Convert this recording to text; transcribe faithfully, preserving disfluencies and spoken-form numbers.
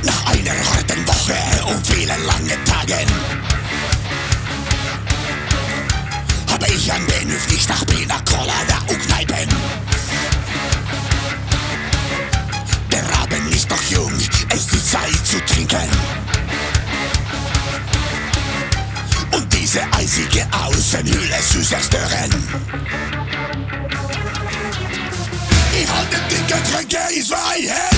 Nach einer harten Woche und vielen langen Tagen habe ich ein Bedürfnis nach Pina Colada und Kneipen. Der Abend ist noch jung, es ist Zeit zu trinken. Und diese eisige Außenhülle zu zerstören. Ich halte die Getränke in zwei Hände.